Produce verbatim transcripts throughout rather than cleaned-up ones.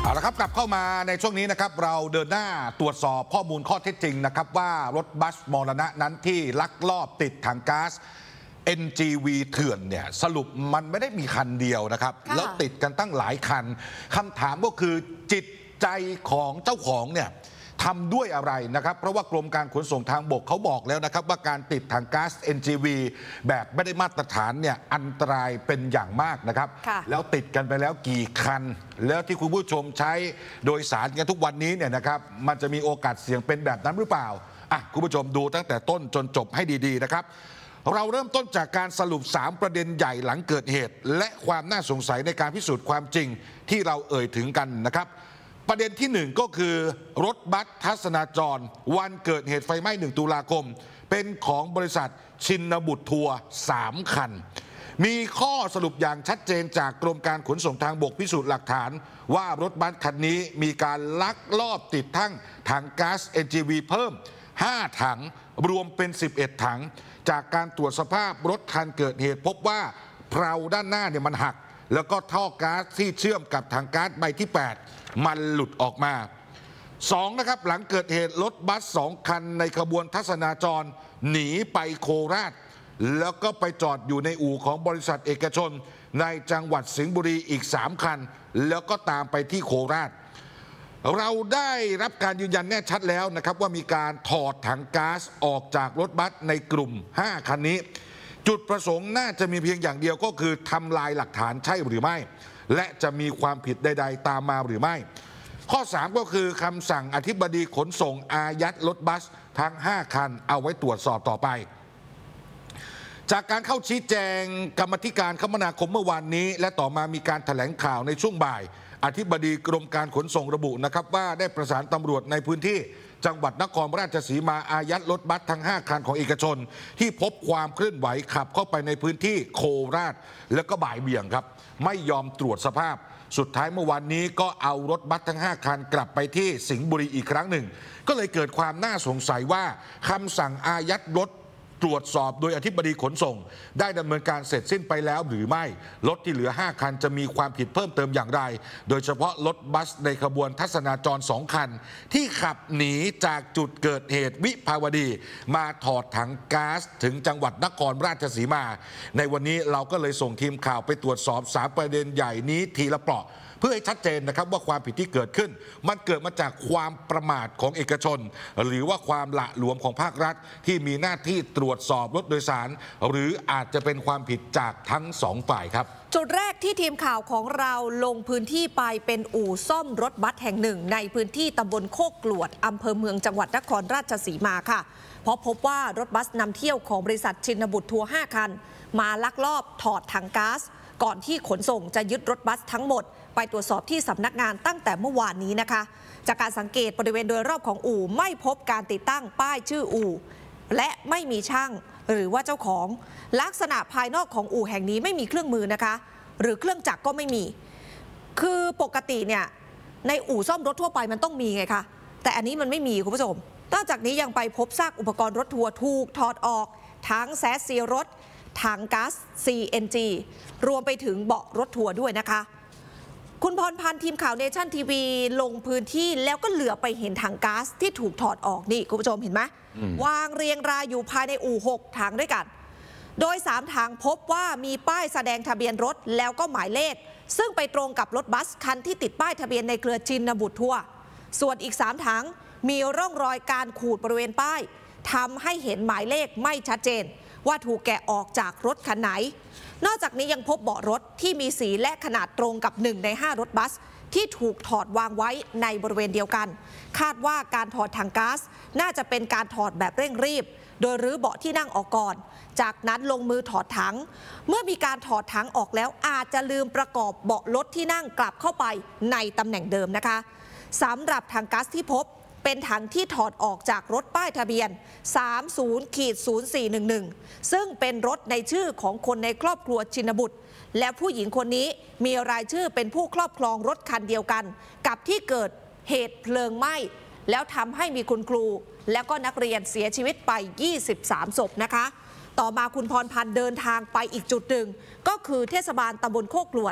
เอาละครับกลับเข้ามาในช่วงนี้นะครับเราเดินหน้าตรวจสอบข้อมูลข้อเท็จจริงนะครับว่ารถบัสมรณะนั้นที่ลักลอบติดถังก๊าซ เอ็น จี วี เถื่อนเนี่ยสรุปมันไม่ได้มีคันเดียวนะครับแล้วติดกันตั้งหลายคันคำถามก็คือจิตใจของเจ้าของเนี่ยทำด้วยอะไรนะครับเพราะว่ากรมการขนส่งทางบกเขาบอกแล้วนะครับว่าการติดถังก๊าซ เอ็น จี วี แบบไม่ได้มาตรฐานเนี่ยอันตรายเป็นอย่างมากนะครับแล้วติดกันไปแล้วกี่คันแล้วที่คุณผู้ชมใช้โดยสารกันทุกวันนี้เนี่ยนะครับมันจะมีโอกาสเสี่ยงเป็นแบบนั้นหรือเปล่าอ่ะคุณผู้ชมดูตั้งแต่ต้นจนจบให้ดีๆนะครับเราเริ่มต้นจากการสรุปสามประเด็นใหญ่หลังเกิดเหตุและความน่าสงสัยในการพิสูจน์ความจริงที่เราเอ่ยถึงกันนะครับประเด็นที่หนึ่งก็คือรถบัสทัศนาจรวันเกิดเหตุไฟไหม้หนึ่งตุลาคมเป็นของบริษัทชินบุตรทัวร์สามคันมีข้อสรุปอย่างชัดเจนจากกรมการขนส่งทางบกพิสูจน์หลักฐานว่ารถบัสคันนี้มีการลักลอบติดตั้งถังก๊าซ เอ็น จี วี เพิ่มห้าถังรวมเป็นสิบเอ็ดถังจากการตรวจสภาพรถคันเกิดเหตุพบว่าเพลาด้านหน้าเนี่ยมันหักแล้วก็ท่อก๊าซที่เชื่อมกับถังก๊าซใบที่แปดมันหลุดออกมาสองนะครับหลังเกิดเหตุรถบัสสองคันในขบวนทัศนาจรหนีไปโคราชแล้วก็ไปจอดอยู่ในอู่ของบริษัทเอกชนในจังหวัดสิงห์บุรีอีกสามคันแล้วก็ตามไปที่โคราชเราได้รับการยืนยันแน่ชัดแล้วนะครับว่ามีการถอดถังก๊าซออกจากรถบัสในกลุ่มห้าคันนี้จุดประสงค์น่าจะมีเพียงอย่างเดียวก็คือทำลายหลักฐานใช่หรือไม่และจะมีความผิดใดๆตามมาหรือไม่ข้อสามก็คือคำสั่งอธิบดีขนส่งอายัดรถบัสทั้งห้าคันเอาไว้ตรวจสอบต่อไปจากการเข้าชี้แจงกรรมธิการคมนาคมเมื่อวานนี้และต่อมามีการแถลงข่าวในช่วงบ่ายอธิบดีกรมการขนส่งระบุนะครับว่าได้ประสานตำรวจในพื้นที่จังหวัดนครราชสีมาอายัดรถบัสทั้งห้าคันของเอกชนที่พบความเคลื่อนไหวขับเข้าไปในพื้นที่โคราชแล้วก็บ่ายเบี่ยงครับไม่ยอมตรวจสภาพสุดท้ายเมื่อวานนี้ก็เอารถบัสทั้งห้าคันกลับไปที่สิงห์บุรีอีกครั้งหนึ่งก็เลยเกิดความน่าสงสัยว่าคำสั่งอายัดรถตรวจสอบโดยอธิบดีขนส่งได้ดำเนินการเสร็จสิ้นไปแล้วหรือไม่รถที่เหลือห้าคันจะมีความผิดเพิ่มเติมอย่างไรโดยเฉพาะรถบัสในขบวนทัศนาจรสองคันที่ขับหนีจากจุดเกิดเหตุวิภาวดีมาถอดถังก๊าซถึงจังหวัดนครราชสีมาในวันนี้เราก็เลยส่งทีมข่าวไปตรวจสอบสามประเด็นใหญ่นี้ทีละเปราะเพื่อให้ชัดเจนนะครับว่าความผิดที่เกิดขึ้นมันเกิดมาจากความประมาทของเอกชนหรือว่าความหละหลวมของภาครัฐที่มีหน้าที่ตรวจสอบรถโดยสารหรืออาจจะเป็นความผิดจากทั้งสองฝ่ายครับจุดแรกที่ทีมข่าวของเราลงพื้นที่ไปเป็นอู่ซ่อมรถบัสแห่งหนึ่งในพื้นที่ตำบลโคกกลวดอำเภอเมืองจังหวัดนครราชสีมาค่ะเพราะพบว่ารถบัสนำเที่ยวของบริษัทชินบุตรทัวร์ห้าคันมาลักลอบถอดถังก๊าซก่อนที่ขนส่งจะยึดรถบัสทั้งหมดไปตรวจสอบที่สำนักงานตั้งแต่เมื่อวานนี้นะคะจากการสังเกตบริเวณโดยรอบของอู่ไม่พบการติดตั้งป้ายชื่ออู่และไม่มีช่างหรือว่าเจ้าของลักษณะภายนอกของอู่แห่งนี้ไม่มีเครื่องมือนะคะหรือเครื่องจักรก็ไม่มีคือปกติเนี่ยในอู่ซ่อมรถทั่วไปมันต้องมีไงคะแต่อันนี้มันไม่มีคุณผู้ชมนอกจากนี้ยังไปพบซากอุปกรณ์รถทัวร์ถูกถอดออกทั้งแซสซีรถถังก๊าซ ซี เอ็น จี รวมไปถึงเบาะรถทัวร์ด้วยนะคะคุณพรพันธ์ทีมข่าวเนชั่นทีวีลงพื้นที่แล้วก็เหลือไปเห็นถังก๊าซที่ถูกถอดออกนี่คุณผู้ชมเห็นไหมวางเรียงรายอยู่ภายในอู่หกถังด้วยกันโดยสามถังพบว่ามีป้ายแสดงทะเบียนรถแล้วก็หมายเลขซึ่งไปตรงกับรถบัสคันที่ติดป้ายทะเบียนในเครือชินบุตรทัวร์ส่วนอีกสามถังมีร่องรอยการขูดบริเวณป้ายทำให้เห็นหมายเลขไม่ชัดเจนว่าถูกแกะออกจากรถคันไหนนอกจากนี้ยังพบเบาะรถที่มีสีและขนาดตรงกับหนึ่งในห้ารถบัสที่ถูกถอดวางไว้ในบริเวณเดียวกันคาดว่าการถอดถังก๊าซน่าจะเป็นการถอดแบบเร่งรีบโดยรื้อเบาะที่นั่งออกก่อนจากนั้นลงมือถอดถังเมื่อมีการถอดถังออกแล้วอาจจะลืมประกอบเบาะรถที่นั่งกลับเข้าไปในตำแหน่งเดิมนะคะสำหรับถังก๊าซที่พบเป็นถังที่ถอดออกจากรถป้ายทะเบียน สามศูนย์ ศูนย์สี่หนึ่งหนึ่ง ซึ่งเป็นรถในชื่อของคนในครอบครัวชินบุตรและผู้หญิงคนนี้มีรายชื่อเป็นผู้ครอบครองรถคันเดียวกันกับที่เกิดเหตุเพลิงไหม้แล้วทำให้มีคุณครูและก็นักเรียนเสียชีวิตไปยี่สิบสามศพนะคะต่อมาคุณพรพันธ์เดินทางไปอีกจุดหนึ่งก็คือเทศบาลตำบลโคกกลวด ไป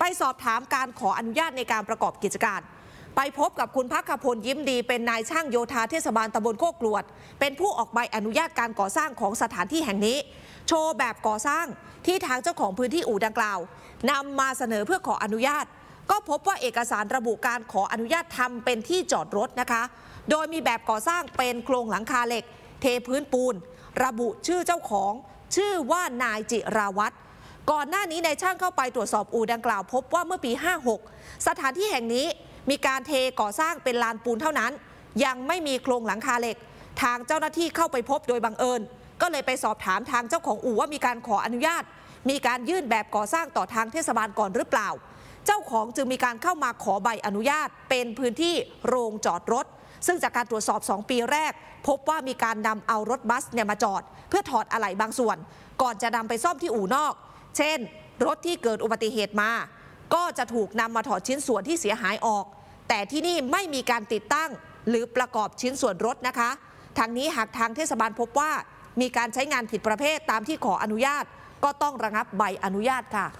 ไปสอบถามการขออนุญาตในการประกอบกิจการไปพบกับคุณภัคพลยิ้มดีเป็นนายช่างโยธาเทศบาลตำบลโคกรวดเป็นผู้ออกใบอนุญาตการก่อสร้างของสถานที่แห่งนี้โชว์แบบก่อสร้างที่ทางเจ้าของพื้นที่อู่ดังกล่าวนำมาเสนอเพื่อขออนุญาตก็พบว่าเอกสารระบุการขออนุญาตทำเป็นที่จอดรถนะคะโดยมีแบบก่อสร้างเป็นโครงหลังคาเหล็กเทพื้นปูนระบุชื่อเจ้าของชื่อว่านายจิราวัตรก่อนหน้านี้นายช่างเข้าไปตรวจสอบอู่ดังกล่าวพบว่าเมื่อปีห้าหกสถานที่แห่งนี้มีการเทก่อสร้างเป็นลานปูนเท่านั้นยังไม่มีโครงหลังคาเหล็กทางเจ้าหน้าที่เข้าไปพบโดยบังเอิญก็เลยไปสอบถามทางเจ้าของอู่ว่ามีการขออนุญาตมีการยื่นแบบก่อสร้างต่อทางเทศบาลก่อนหรือเปล่าเจ้าของจึงมีการเข้ามาขอใบอนุญาตเป็นพื้นที่โรงจอดรถซึ่งจากการตรวจสอบสองปีแรกพบว่ามีการนำเอารถบัสเนี่ยมาจอดเพื่อถอดอะไหล่บางส่วนก่อนจะนำไปซ่อมที่อู่นอกเช่นรถที่เกิดอุบัติเหตุมาก็จะถูกนำมาถอดชิ้นส่วนที่เสียหายออกแต่ที่นี่ไม่มีการติดตั้งหรือประกอบชิ้นส่วนรถนะคะทางนี้หากทางเทศบาลพบว่ามีการใช้งานผิดประเภทตามที่ขออนุญาตก็ต้องระงับใบอนุญาตค่ะ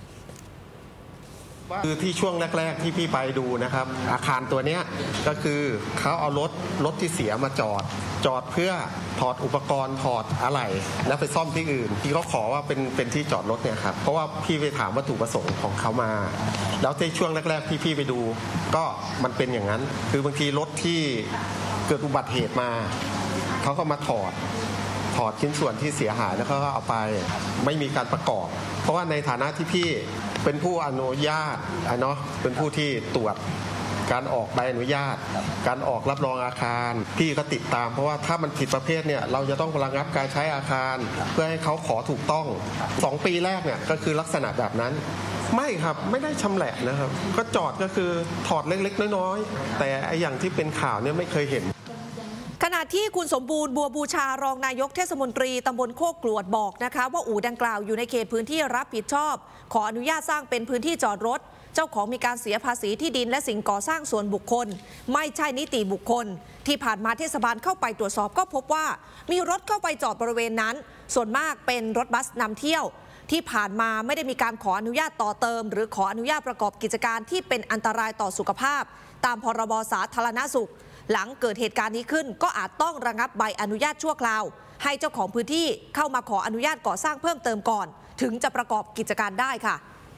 คือที่ช่วงแรกๆที่พี่ไปดูนะครับอาคารตัวนี้ก็คือเขาเอารถรถที่เสียมาจอดจอดเพื่อถอดอุปกรณ์ถอดอะไหล่แล้วไปซ่อมที่อื่นที่เขาขอว่าเป็นเป็นที่จอดรถเนี่ยครับเพราะว่าพี่ไปถามวัตถุประสงค์ของเขามาแล้วในช่วงแรกๆที่พี่ไปดูก็มันเป็นอย่างนั้นคือบางทีรถที่เกิดอุบัติเหตุมาเขาก็มาถอดถอดชิ้นส่วนที่เสียหายแล้วก็เอาไปไม่มีการประกอบเพราะว่าในฐานะที่พี่เป็นผู้อนุญาตเนาะเป็นผู้ที่ตรวจการออกใบอนุญาตการออกรับรองอาคารพี่ก็ติดตามเพราะว่าถ้ามันผิดประเภทเนี่ยเราจะต้องระงับการใช้อาคารเพื่อให้เขาขอถูกต้องสองปีแรกเนี่ยก็คือลักษณะแบบนั้นไม่ครับไม่ได้ชำแหละนะครับก็จอดก็คือถอดเล็กๆน้อยๆแต่ไอ้อย่างที่เป็นข่าวเนี่ยไม่เคยเห็นขณะที่คุณสมบูรณ์บัวบูชารองนายกเทศมนตรีตำบลโคกกลวดบอกนะคะว่าอู่ดังกล่าวอยู่ในเขตพื้นที่รับผิดชอบขออนุญาตสร้างเป็นพื้นที่จอดรถเจ้าของมีการเสียภาษีที่ดินและสิ่งก่อสร้างส่วนบุคคลไม่ใช่นิติบุคคลที่ผ่านมาเทศบาลเข้าไปตรวจสอบก็พบว่ามีรถเข้าไปจอดบริเวณนั้นส่วนมากเป็นรถบัสนำเที่ยวที่ผ่านมาไม่ได้มีการขออนุญาตต่อเติมหรือขออนุญาตประกอบกิจการที่เป็นอันตรายต่อสุขภาพตามพรบสาธารณสุขหลังเกิดเหตุการณ์นี้ขึ้นก็อาจต้องระงับใบอนุญาตชั่วคราวให้เจ้าของพื้นที่เข้ามาขออนุญาตก่อสร้างเพิ่มเติมก่อนถึงจะประกอบกิจการได้ค่ะ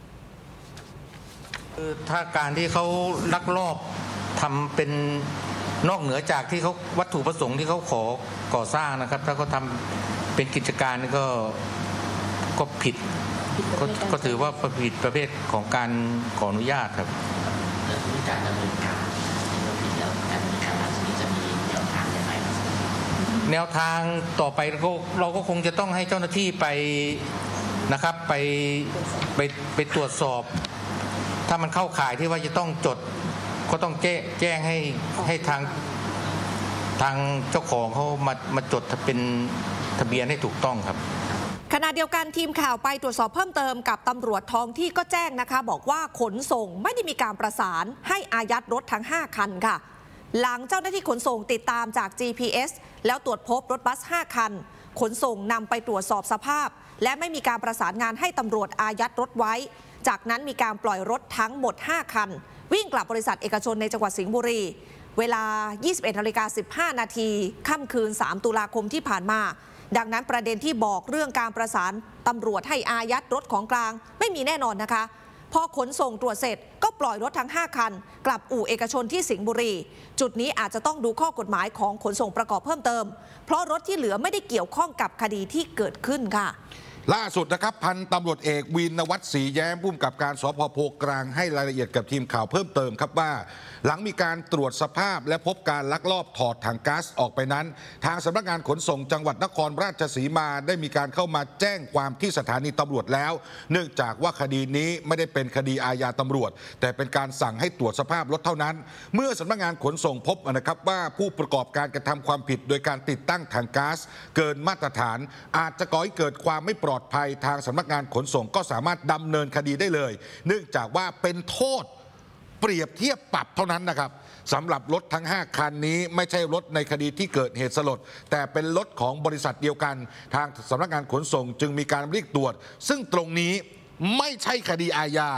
คือถ้าการที่เขาลักลอบทำเป็นนอกเหนือจากที่เขาวัตถุประสงค์ที่เขาขอก่อสร้างนะครับถ้าเขาทำเป็นกิจการนี่ก็ก็ผิดก็ก็ถือว่าผิดประเภทของการขออนุญาตครับการดำเนินการแล้วการดำเนินการหลังจากนี้จะมีแนวทางยังไงแนวทางต่อไปเราเราก็คงจะต้องให้เจ้าหน้าที่ไปนะครับไปไปไปตรวจสอบถ้ามันเข้าข่ายที่ว่าจะต้องจดก็ต้องแจ้งแจ้งให้ให้ทางทางเจ้าของเขามามาจดเป็นทะเบียนให้ถูกต้องครับขณะเดียวกันทีมข่าวไปตรวจสอบเพิ่มเติมกับตำรวจท้องที่ก็แจ้งนะคะบอกว่าขนส่งไม่ได้มีการประสานให้อายัดรถทั้งห้าคันค่ะหลังเจ้าหน้าที่ขนส่งติดตามจาก จี พี เอส แล้วตรวจพบรถบัสห้าคันขนส่งนำไปตรวจสอบสภาพและไม่มีการประสานงานให้ตำรวจอายัดรถไว้จากนั้นมีการปล่อยรถทั้งหมดห้าคันวิ่งกลับบริษัทเอกชนในจังหวัดสิงห์บุรีเวลา ยี่สิบเอ็ดนาฬิกาสิบห้านาทีค่ำคืนสามตุลาคมที่ผ่านมาดังนั้นประเด็นที่บอกเรื่องการประสานตำรวจให้อายัดรถของกลางไม่มีแน่นอนนะคะพอขนส่งตรวจเสร็จก็ปล่อยรถทั้งห้าคันกลับอู่เอกชนที่สิงห์บุรีจุดนี้อาจจะต้องดูข้อกฎหมายของขนส่งประกอบเพิ่มเติมเพราะรถที่เหลือไม่ได้เกี่ยวข้องกับคดีที่เกิดขึ้นค่ะล่าสุดนะครับพันตำรวจเอกวินวัฒน์ศรีแย้มผู้กำกับการสภ.โพกลางให้รายละเอียดกับทีมข่าวเพิ่มเติมครับว่าหลังมีการตรวจสภาพและพบการลักลอบถอดถังก๊าซออกไปนั้นทางสำนักงานขนส่งจังหวัดนครราชสีมาได้มีการเข้ามาแจ้งความที่สถานีตำรวจแล้วเนื่องจากว่าคดีนี้ไม่ได้เป็นคดีอาญาตำรวจแต่เป็นการสั่งให้ตรวจสภาพรถเท่านั้นเมื่อสำนักงานขนส่งพบนะครับว่าผู้ประกอบการกระทำความผิดโดยการติดตั้งถังก๊าซเกินมาตรฐานอาจจะก่อให้เกิดความไม่ปลอดภัยทางสำนักงานขนส่งก็สามารถดำเนินคดีได้เลยเนื่องจากว่าเป็นโทษเปรียบเทียบปรับเท่านั้นนะครับสำหรับรถทั้งห้าคันนี้ไม่ใช่รถในคดีที่เกิดเหตุสลดแต่เป็นรถของบริษัทเดียวกันทางสำนักงานขนส่งจึงมีการเรียกตรวจซึ่งตรงนี้ไม่ใช่คดีอาญา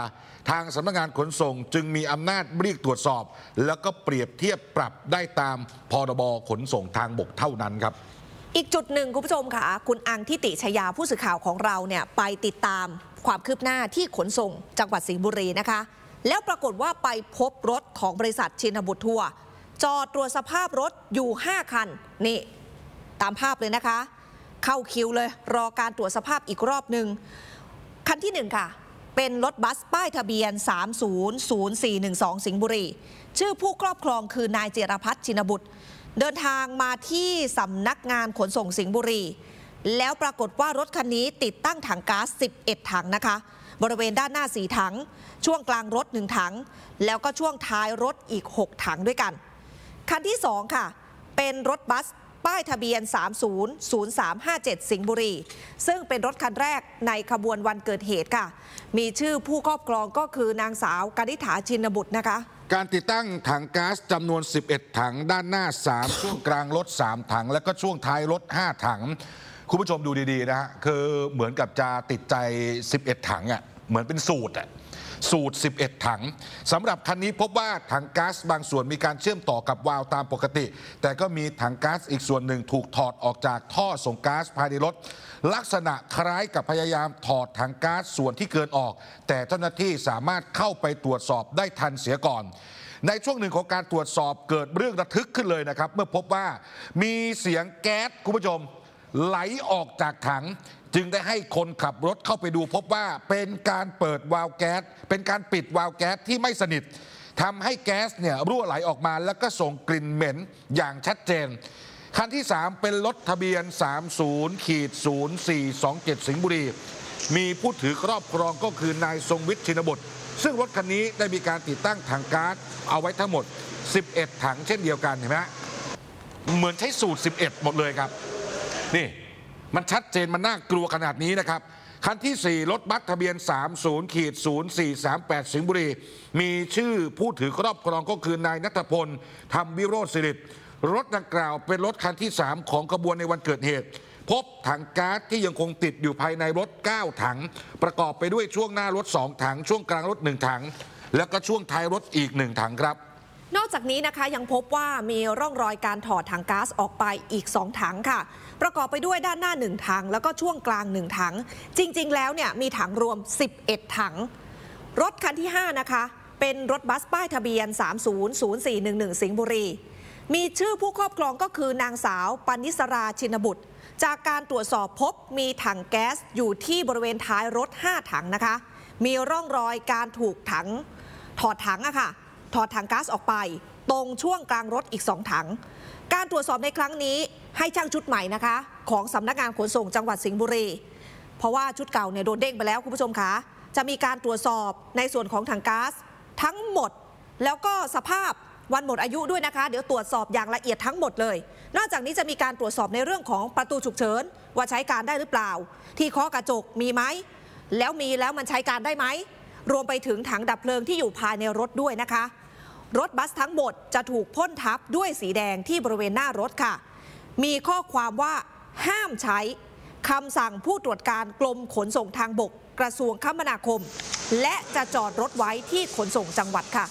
ทางสำนักงานขนส่งจึงมีอำนาจเรียกตรวจสอบแล้วก็เปรียบเทียบปรับได้ตามพรบขนส่งทางบกเท่านั้นครับอีกจุดหนึ่งคุณผู้ชมค่ะคุณอังทิติชยาผู้สื่อข่าวของเราเนี่ยไปติดตามความคืบหน้าที่ขนส่งจังหวัดสิงห์บุรีนะคะแล้วปรากฏว่าไปพบรถของบริษัทชินบุตรทัวร์จอดตรวจสภาพรถอยู่ห้าคันนี่ตามภาพเลยนะคะเข้าคิวเลยรอการตรวจสภาพอีกรอบหนึ่งคันที่หนึ่งค่ะเป็นรถบัสป้ายทะเบียน สามศูนย์ศูนย์สี่หนึ่งสอง สิงห์บุรีชื่อผู้ครอบครองคือนายเจรพัฒน์ชินบุตรเดินทางมาที่สำนักงานขนส่งสิงห์บุรีแล้วปรากฏว่ารถคันนี้ติดตั้งถังก๊าซสิบเอ็ดถังนะคะบริเวณด้านหน้าสี่ถังช่วงกลางรถหนึ่งถังแล้วก็ช่วงท้ายรถอีกหกถังด้วยกันคันที่สองค่ะเป็นรถบัสป้ายทะเบียน สามศูนย์ศูนย์สามห้าเจ็ด สิงห์บุรีซึ่งเป็นรถคันแรกในขบวนวันเกิดเหตุค่ะมีชื่อผู้ครอบครองก็คือนางสาวกนิษฐาชินบุตรนะคะการติดตั้งถังก๊าซจำนวนสิบเอ็ดถังด้านหน้าสาม ช่วงกลางรถสามถังแล้วก็ช่วงท้ายรถห้าถังคุณผู้ชมดูดีๆนะฮะคือเหมือนกับจะติดใจสิบเอ็ดถังอ่ะเหมือนเป็นสูตรอ่ะสูตรสิบเอ็ดถังสำหรับคันนี้พบว่าถังก๊าซบางส่วนมีการเชื่อมต่อกับวาล์วตามปกติแต่ก็มีถังก๊าซอีกส่วนหนึ่งถูกถอดออกจากท่อส่งก๊าซภายในรถลักษณะคล้ายกับพยายามถอดถังก๊าซส่วนที่เกินออกแต่เจ้าหน้าที่สามารถเข้าไปตรวจสอบได้ทันเสียก่อนในช่วงหนึ่งของการตรวจสอบเกิดเรื่องระทึกขึ้นเลยนะครับเมื่อพบว่ามีเสียงแก๊สคุณผู้ชมไหลออกจากถังจึงได้ให้คนขับรถเข้าไปดูพบว่าเป็นการเปิดวาล์วแก๊สเป็นการปิดวาล์วแก๊สที่ไม่สนิททำให้แก๊สเนี่ยรั่วไหลออกมาแล้วก็ส่งกลิ่นเหม็นอย่างชัดเจนคันที่สามเป็นรถทะเบียน สามศูนย์ศูนย์สี่สองเจ็ด สิงห์บุรีมีผู้ถือครอบครองก็คือนายทรงวิทย์ชินบุตรซึ่งรถคันนี้ได้มีการติดตั้งถังก๊าซเอาไว้ทั้งหมดสิบเอ็ดถังเช่นเดียวกันเห็นไหมเหมือนใช้สูตรสิบเอ็ดหมดเลยครับนี่มันชัดเจนมันน่ากลัวขนาดนี้นะครับคันที่สี่รถบัสทะเบียน สามศูนย์ศูนย์สี่สามแปด สิงห์บุรีมีชื่อผู้ถือครอบครองก็คือนายณัฐพลธรรมวิโรจน์สิริรถดังกล่าวเป็นรถคันที่สามของขบวนในวันเกิดเหตุพบถังก๊าซที่ยังคงติดอยู่ภายในรถเก้าถังประกอบไปด้วยช่วงหน้ารถสองถังช่วงกลางรถหนึ่งถังแล้วก็ช่วงท้ายรถอีกหนึ่งถังครับนอกจากนี้นะคะยังพบว่ามีร่องรอยการถอดถังก๊าซออกไปอีกสองถังค่ะประกอบไปด้วยด้านหน้าหนึ่งถังแล้วก็ช่วงกลางหนึ่งถังจริงๆแล้วเนี่ยมีถังรวมสิบเอ็ดถังรถคันที่ห้านะคะเป็นรถบัสป้ายทะเบียน สามศูนย์ศูนย์สี่หนึ่งหนึ่ง สิงห์บุรีมีชื่อผู้ครอบครองก็คือนางสาวปณิสราชินบุตรจากการตรวจสอบพบมีถังแก๊สอยู่ที่บริเวณท้ายรถห้าถังนะคะมีร่องรอยการถูกถังถอดถังอะค่ะถอดถังก๊าซออกไปตรงช่วงกลางรถอีกสองถังการตรวจสอบในครั้งนี้ให้ช่างชุดใหม่นะคะของสำนักงานขนส่งจังหวัดสิงห์บุรีเพราะว่าชุดเก่าเนี่ยโดนเด้งไปแล้วคุณผู้ชมคะจะมีการตรวจสอบในส่วนของถังก๊าซทั้งหมดแล้วก็สภาพวันหมดอายุด้วยนะคะเดี๋ยวตรวจสอบอย่างละเอียดทั้งหมดเลยนอกจากนี้จะมีการตรวจสอบในเรื่องของประตูฉุกเฉินว่าใช้การได้หรือเปล่าที่เคาะกระจกมีไหมแล้วมีแล้วมันใช้การได้ไหมรวมไปถึงถังดับเพลิงที่อยู่ภายในรถด้วยนะคะรถบัสทั้งหมดจะถูกพ่นทับด้วยสีแดงที่บริเวณหน้ารถค่ะมีข้อความว่าห้ามใช้คำสั่งผู้ตรวจการกรมขนส่งทางบกกระทรวงคมนาคมและจะจอดรถไว้ที่ขนส่งจังหวัดค่ะ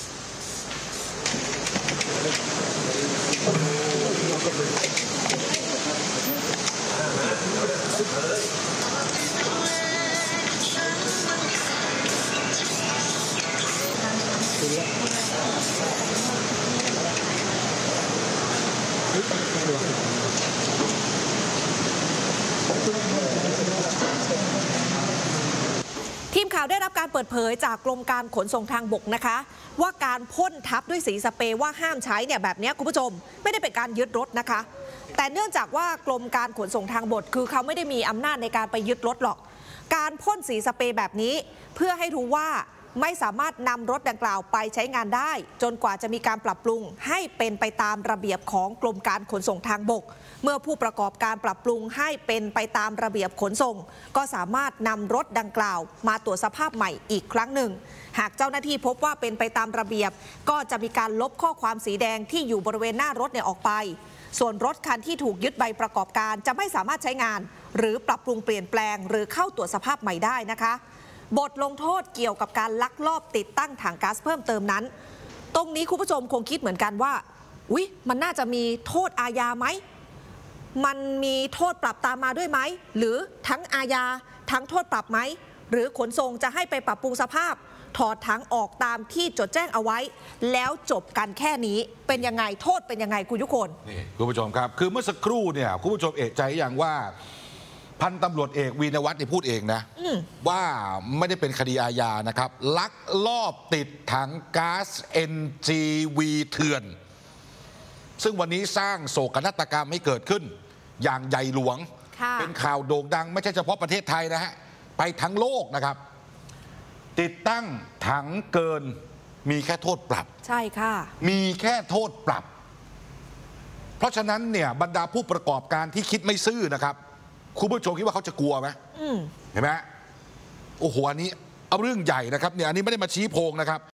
ทีมข่าวได้รับการเปิดเผยจากกรมการขนส่งทางบกนะคะว่าการพ่นทับด้วยสีสเปรย์ว่าห้ามใช้เนี่ยแบบนี้คุณผู้ชมไม่ได้เป็นการยึดรถนะคะแต่เนื่องจากว่ากรมการขนส่งทางบกคือเขาไม่ได้มีอำนาจในการไปยึดรถหรอกการพ่นสีสเปรย์แบบนี้เพื่อให้รู้ว่าไม่สามารถนำรถดังกล่าวไปใช้งานได้จนกว่าจะมีการปรับปรุงให้เป็นไปตามระเบียบของกรมการขนส่งทางบกเมื่อผู้ประกอบการปรับปรุงให้เป็นไปตามระเบียบขนส่งก็สามารถนำรถดังกล่าวมาตรวจสภาพใหม่อีกครั้งหนึ่งหากเจ้าหน้าที่พบว่าเป็นไปตามระเบียบก็จะมีการลบข้อความสีแดงที่อยู่บริเวณหน้ารถเนี่ยออกไปส่วนรถคันที่ถูกยึดใบประกอบการจะไม่สามารถใช้งานหรือปรับปรุงเปลี่ยนแปลงหรือเข้าตรวจสภาพใหม่ได้นะคะบทลงโทษเกี่ยวกับการลักลอบติดตั้งถังก๊าซเพิ่มเติมนั้นตรงนี้คุณผู้ชมคงคิดเหมือนกันว่าอุ๊ยมันน่าจะมีโทษอาญาไหมมันมีโทษปรับตามมาด้วยไหมหรือทั้งอาญาทั้งโทษปรับไหมหรือขนส่งจะให้ไปปรับปรุงสภาพถอดถังออกตามที่จดแจ้งเอาไว้แล้วจบกันแค่นี้เป็นยังไงโทษเป็นยังไงคุณยุคนนี่คุณผู้ชมครับคือเมื่อสักครู่เนี่ยคุณผู้ชมเอกใจอย่างว่าพันตำรวจเอกวีรวัฒน์พูดเองนะว่าไม่ได้เป็นคดีอาญานะครับลักลอบติดถังก๊าซ เอ็น จี วี เถื่อนซึ่งวันนี้สร้างโศกนาฏกรรมให้เกิดขึ้นอย่างใหญ่หลวงเป็นข่าวโด่งดังไม่ใช่เฉพาะประเทศไทยนะฮะไปทั้งโลกนะครับติดตั้งถังเกินมีแค่โทษปรับใช่ค่ะมีแค่โทษปรับเพราะฉะนั้นเนี่ยบรรดาผู้ประกอบการที่คิดไม่ซื่อนะครับคุณผู้ชมคิดว่าเขาจะกลัวไหมเห็นไหมโอ้โหอันนี้เอาเรื่องใหญ่นะครับเนี่ยอันนี้ไม่ได้มาชี้โพงนะครับ